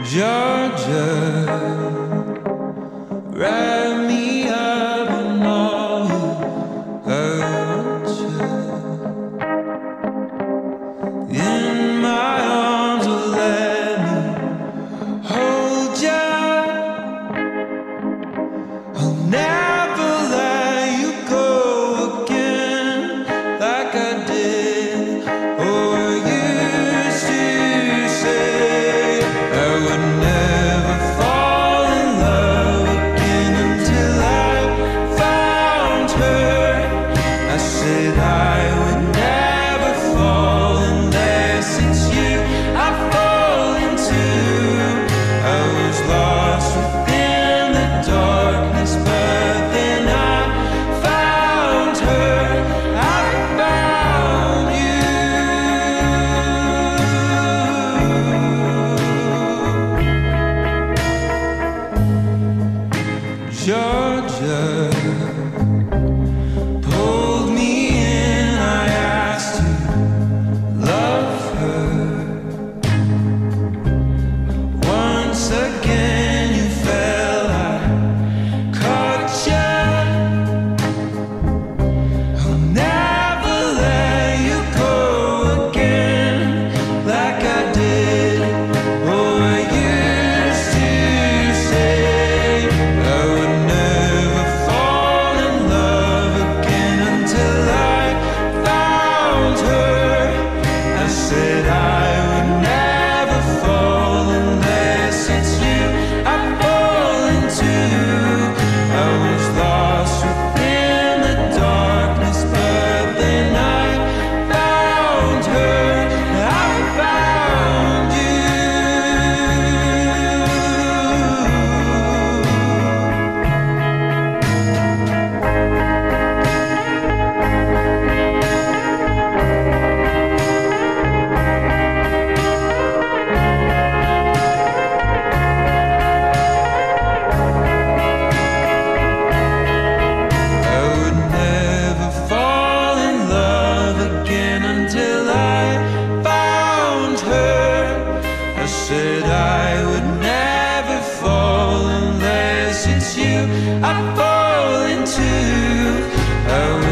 Georgia, wrap me up in all you hurt you. In my arms, will let me hold you. I'll never let you go again like I did or used to say. I would never fall in love again until I found her. I said I would never fall unless it's you I fall into. I was lost within the darkness, but then I found her. I found you. Georgia pulled me in, I asked to love her. Once again you fell, I caught you. I'll never let you go again like I did or used to say. I would never fall in love again until I found her. I said I would never fall unless it's you I fall into. I was lost within the darkness, but then I found her. I found you. I would never fall in love again until I found her. I said I would never fall unless it's you I fall into. I